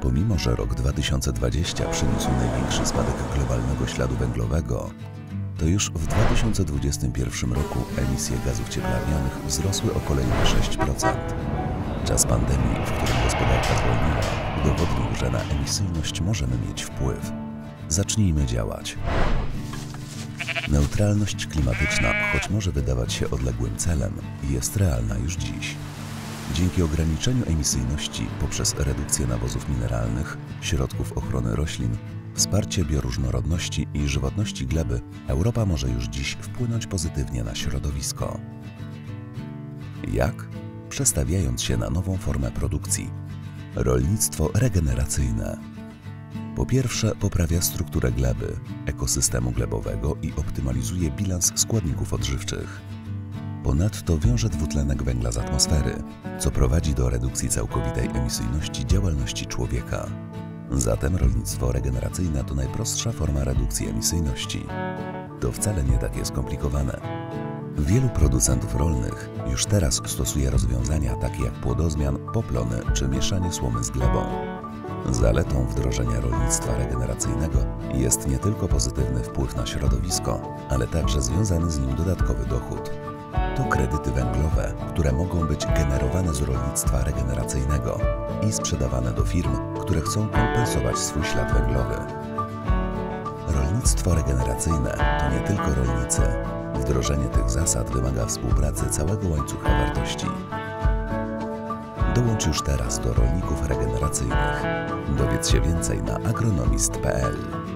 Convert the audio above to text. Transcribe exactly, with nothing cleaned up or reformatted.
Pomimo że rok dwa tysiące dwudziesty przyniósł największy spadek globalnego śladu węglowego, to już w dwa tysiące dwudziestym pierwszym roku emisje gazów cieplarnianych wzrosły o kolejne sześć procent. Czas pandemii, w którym gospodarka zwolniła, udowodnił, że na emisyjność możemy mieć wpływ. Zacznijmy działać. Neutralność klimatyczna, choć może wydawać się odległym celem, jest realna już dziś. Dzięki ograniczeniu emisyjności poprzez redukcję nawozów mineralnych, środków ochrony roślin, wsparcie bioróżnorodności i żywotności gleby, Europa może już dziś wpłynąć pozytywnie na środowisko. Jak? Przestawiając się na nową formę produkcji. Rolnictwo regeneracyjne. Po pierwsze, poprawia strukturę gleby, ekosystemu glebowego i optymalizuje bilans składników odżywczych. Ponadto wiąże dwutlenek węgla z atmosfery, co prowadzi do redukcji całkowitej emisyjności działalności człowieka. Zatem rolnictwo regeneracyjne to najprostsza forma redukcji emisyjności. To wcale nie takie skomplikowane. Wielu producentów rolnych już teraz stosuje rozwiązania takie jak płodozmian, poplony czy mieszanie słomy z glebą. Zaletą wdrożenia rolnictwa regeneracyjnego jest nie tylko pozytywny wpływ na środowisko, ale także związany z nim dodatkowy dochód. To kredyty węglowe, które mogą być generowane z rolnictwa regeneracyjnego i sprzedawane do firm, które chcą kompensować swój ślad węglowy. Rolnictwo regeneracyjne to nie tylko rolnicy. Wdrożenie tych zasad wymaga współpracy całego łańcucha wartości. Dołącz już teraz do rolników regeneracyjnych. Dowiedz się więcej na agronomist kropka p l.